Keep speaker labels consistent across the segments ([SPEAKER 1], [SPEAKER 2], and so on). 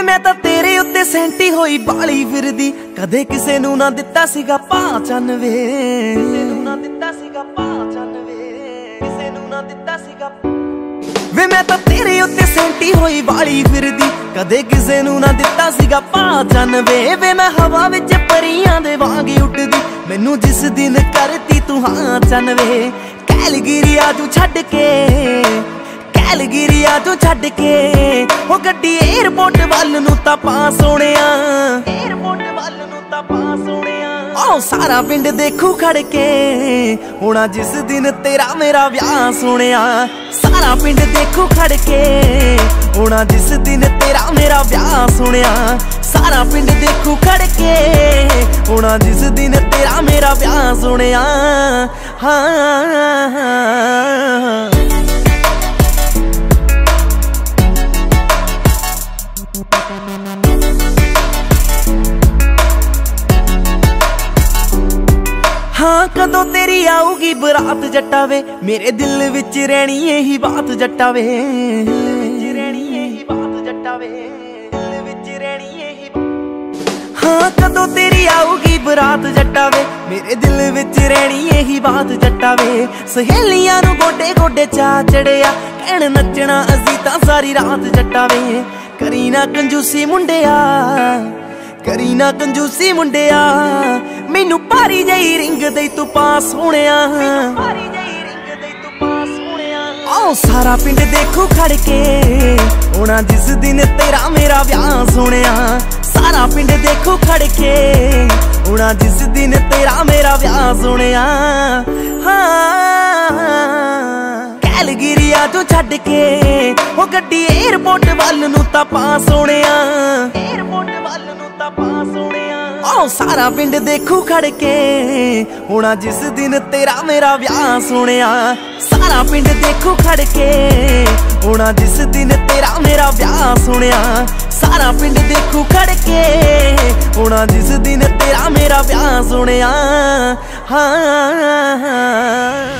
[SPEAKER 1] मैं तां तेरे उत्ते सैंटी होई बाली फिरदी, कदे किसे नूं ना दित्ता सीगा पहचान वे, किसे नूं ना दित्ता सीगा पहचान वे, किसे नूं ना दित्ता सीगा वे। मैं तां तेरे उत्ते सैंटी होई बाली फिरदी, कदे किसे नूं ना दित्ता सीगा पहचान वे। वे मैं हवा विच परियां दे वांग उड़दी, मैनू जिस दिन करती तू हाँ चन वे। कैलगिरिया तू छड्ड के, कैलगिरिया तू छड्ड के, ओ गड्डी एयरपोर्ट वल नूं तां पा सोहणिया, एयरपोर्ट वल नूं तां पा सोहणिया। ओ सारा पिंड देखू खड़ के, होना जिस दिन तेरा मेरा ब्याह सोहणिया। सारा पिंड देखू खड़ के, होना जिस दिन तेरा मेरा ब्याह सोहणिया। सारा पिंड देखू खड़ के, होना जिस दिन तेरा मेरा ब्याह सोहणिया। हाँ हाँ कदों तेरी आऊगी बरात जट्टा वे, मेरे दिल विच रहनी यही बात जट्टा वे, रहनी यही बात जट्टा वे, दिल विच रहनी यही। हाँ कदों तेरी आऊगी बरात जट्टा वे, मेरे दिल विच रहनी यही बात जट्टा वे। सहेलियां नूं गोडे गोडे चा चढ़िया, कहण नचना असीं तां सारी रात जट्टा वे। करी ना कंजूसी मुंडिया, करी ना कंजूसी मुंडिया, मैनू भारी जही रिंग दई तू पास होणिया, भारी जही रिंग दई तू पास होणिया। आओ सारा पिंड देखू खड़ के, होना जिस दिन तेरा मेरा ब्याह सोहणिया। सारा पिंड देखू खड़ के, होना जिस दिन तेरा मेरा ब्याह सोहणिया। हाँ कैलगिरिया तू छड्ड के, ओ गड्डी एयरपोर्ट वल नूं तां पा सोहणिया, एयरपोर्ट वल नूं तां पा सोहणिया। ओ सारा पिंड देखू खड़ के, होना जिस दिन तेरा मेरा ब्याह सोहणिया। सारा पिंड देखू खड़ के, होना जिस दिन तेरा मेरा ब्याह सोहणिया। सारा पिंड देखू खड़ के, होना जिस दिन तेरा मेरा ब्याह सोहणिया। हाँ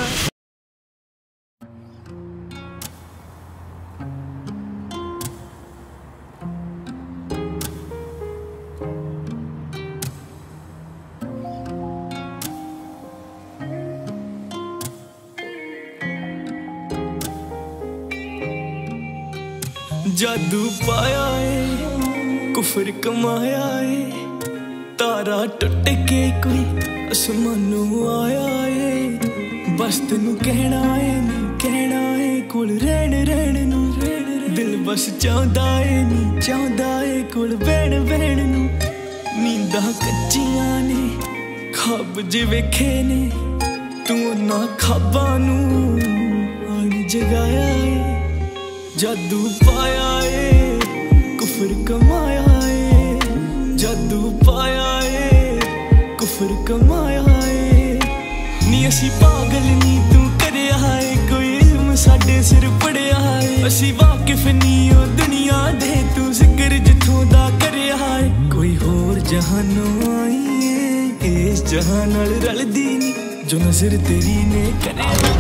[SPEAKER 2] जादू पाया है, कुफर कमाया है, तारा टुट के कोई आसमानों आया है। बस तेनू कहना है, नी कहना है, कोल रहन रहन नू, दिल बस चाहता है, नी चाहता है, कोल बैण बैण नू। नींदा कच्चियां ने, खाब जे वेखे ने, तू ना खाबां नू आन जगाया है। जादू पाया है, कुफर कमाया है, जादू पाया है, कुफर कमाया है। नी असी पागल नी तू करया है, कोई इल्म साडे सिर पड़िया है। असी वाकिफ नी ओ दुनिया दे, तू जिक्र जिथों दा करया है। कोई होर जहानों आई है, इस जहान नाल रलदी नी, जो नजर तेरी ने करया।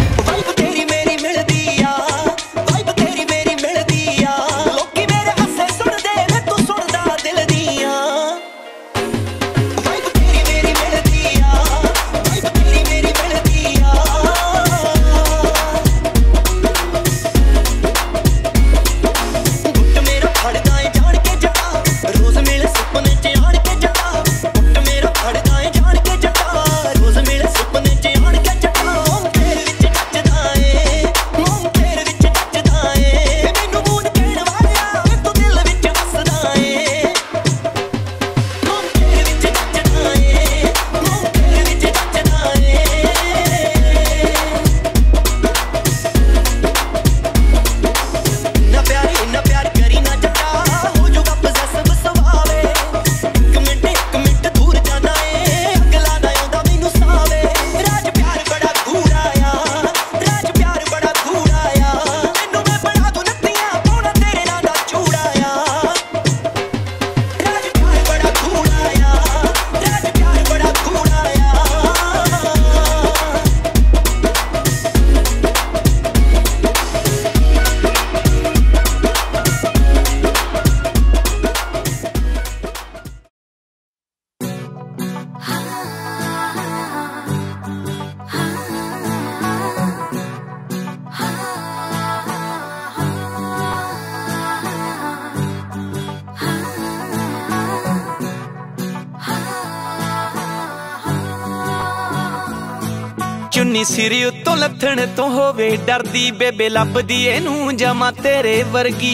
[SPEAKER 1] चुन्नी सिर उत्तों लथण तो होवे डरदी बेबे लभदी एनू जमा तेरे वर्गी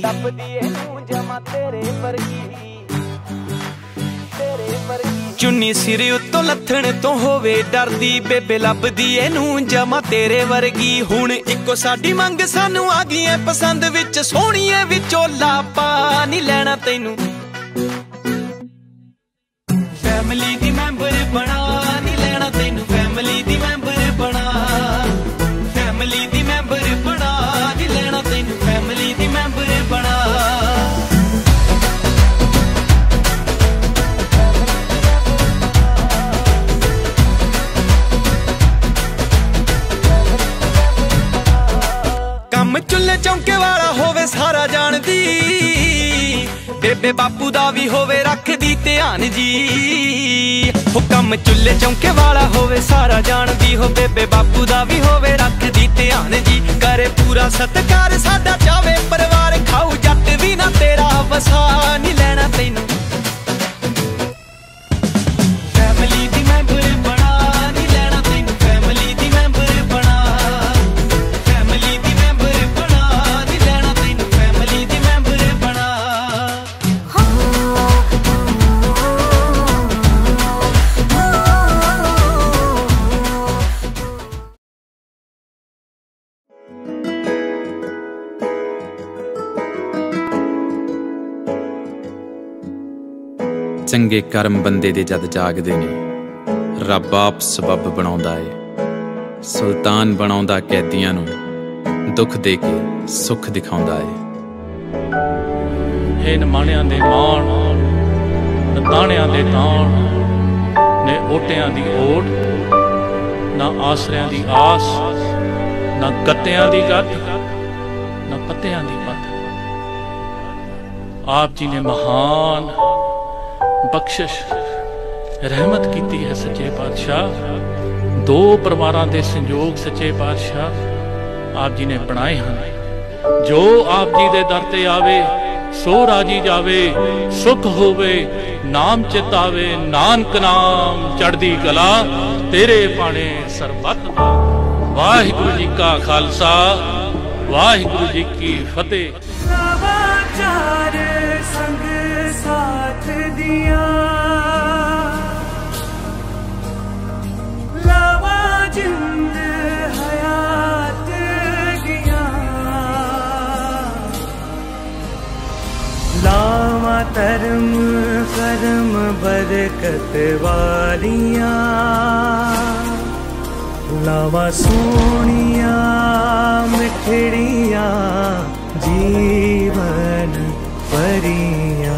[SPEAKER 1] चुन्नी सिर उत्तों लथण तो होवे डरदी बेबे लभदी एनू जमा तेरे वर्गी हुण इक्को साडी मंग सानू आ गई है पसंद विच सोहणीए विचोला पा नहीं लैणा तैनू फैमिली दी मैंबर बना नहीं लैणा तैनू फैमिली दी मैंबर बना फैमिली दी मैंबर बना नहीं लैणा तैनू फैमिली दी मैंबर बना चुल्ले चौंके वाला होवे सारा जानदी बेबे बापू दा भी होवे रखदी ध्यान जी हुकम चुल्ले चौंके वाला होवे सारा जानदी हो बेबे बापू दा भी होवे रखदी ध्यान जी करे पूरा सत्कार साडा चावे परिवार खाऊ जट भी ना तेरा वसा नहीं लेना तैनू फैमिली दी मैंबर बना नहीं लेना तैनू फैमिली दी मैंबर बना फैमिली दी मैंबर बना नहीं लेना तैनू फैमिली दी मैंबर बना
[SPEAKER 3] चंगे कर्म बंदे दे जद जागदे ने रब आप सबब बनाउंदा है सुल्तान बनाउंदा कैदियां नूं दुख दे के सुख दिखाउंदा है
[SPEAKER 4] हे नमाणियां दे मान ताणियां दे ताण ने ओटियां दी ओट ना आसरियां दी आस ना गत्तियां दी गत ना पत्तियां दी पत आप जी ने महान बख्शिश रहमत कीती है सच्चे पातशाह दो परिवारां दे संयोग सच्चे पातशाह आप जी ने बनाए हैं जो आप जी दे दर ते आवे सो राजी जावे सुख होवे नाम चितावे नानक नाम चढ़दी कला तेरे पाने सरबत वाहिगुरु जी का खालसा वाहिगुरु जी की फतेह
[SPEAKER 2] संग साथ दिया लावा जिंद हयात दिया लावा धर्म कर्म बरकत वालिया लावा सोनिया मिठड़िया जीवन परिया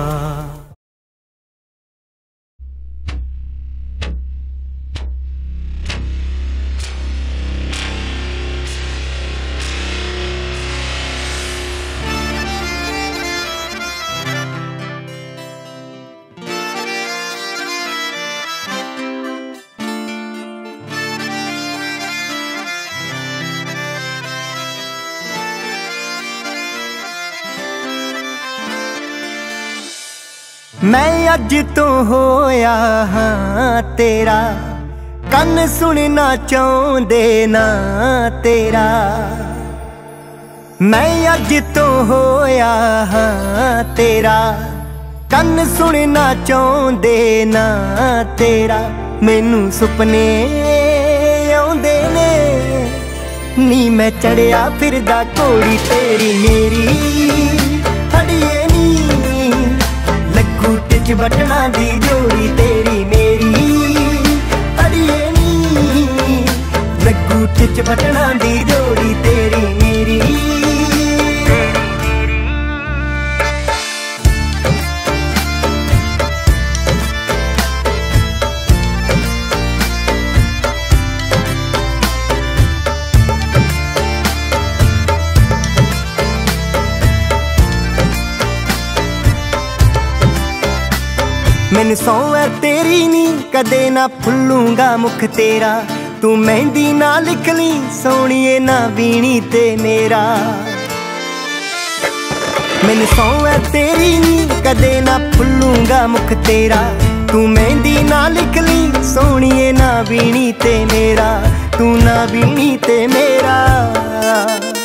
[SPEAKER 1] मैं अज तो होया हाँ तेरा कन सुनना चाहते ना तेरा मैं अज तो होया हाँ तेरा कन सुनना चाहते ना तेरा मैनू सुपने आउंदे ने नी मैं चढ़िया फिरदा घोड़ी तेरी मेरी अड़िए नी लगू टिच बटना दी जोड़ी तेरी मेरी अड़िए नी लगू टिच बटना दी जोड़ी तेरी मेरी मैनू सौ है तेरी नी कदे ना भुल्लूंगा मुख तेरा तू मेहंदी ना लिख ली सोनिए ना बीनी ते मेरा मैनू सौ है तेरी नी कदे ना भुल्लूंगा मुख तेरा तू मेहंदी ना लिख ली सोनिए ना बीनी ते मेरा
[SPEAKER 5] तू ना बीनी ते मेरा